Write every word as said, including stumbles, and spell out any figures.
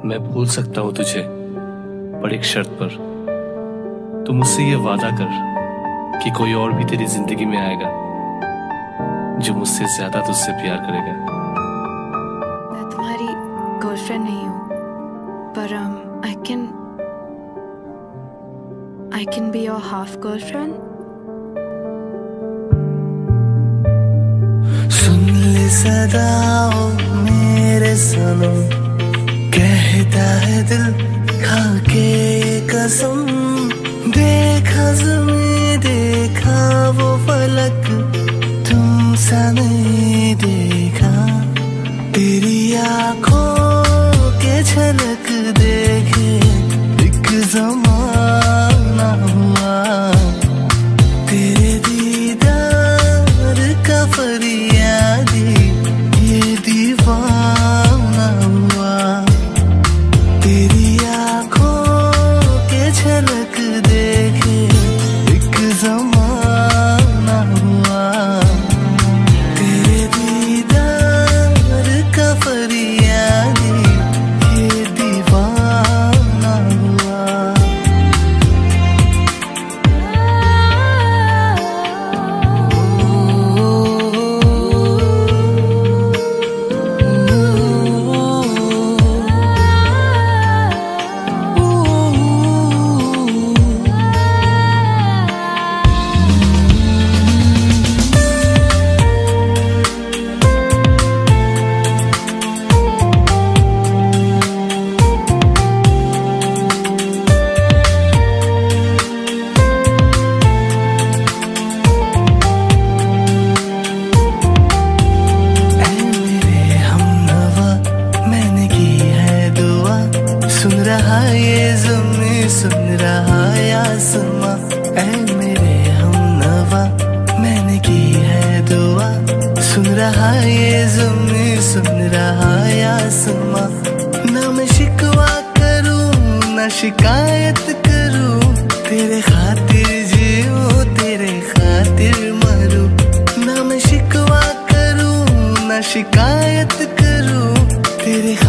मैं भूल सकता हूँ तुझे, पर एक शर्त पर। तू मुझसे ये वादा कर कि कोई और भी तेरी जिंदगी में आएगा जो मुझसे ज्यादा तुझसे प्यार करेगा। मैं तुम्हारी गर्लफ्रेंड नहीं हूँ, पर I can I can be your half girlfriend. सुन ले सदाओ मेरे सनम, कहता है दिल खा के कसम। देखा ज़मीं देखा वो फलक, तुमसा नहीं देखा। तेरी आँखों के झलक देखे एक ज़माना हुआ। तेरे दीदार का फरियादी ये दीवाना हुआ। तेरी आँखों के झलक देखे एक ज़माना हुआ। तेरे दीदार का फरियादी ये दीवाना हुआ। सुन रहा ये ज़मीं सुन रहा ये आसमां, ऐ मेरे हमनवा मैंने की है दुआ। सुन रहा ये ज़मीं सुन रहा ये आसमां। ना मैं शिकवा करूं ना शिकायत करूं, तेरे खातिर जीऊं तेरे खातिर मरूं। ना मैं शिकवा करूं ना शिकायत करूं, तेरे